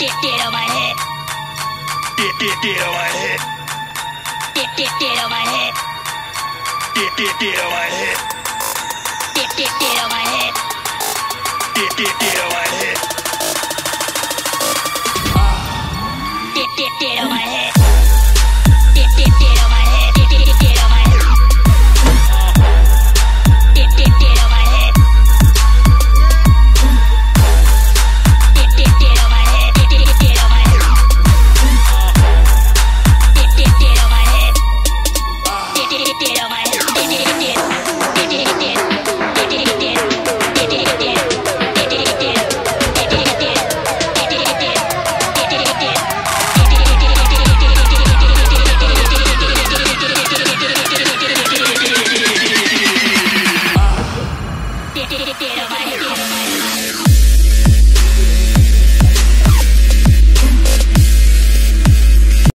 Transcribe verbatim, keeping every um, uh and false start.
Get get on my head. Get get get on my head. Get get get on my head. Get get get on my head. Get get get on my head. Get get get on my head.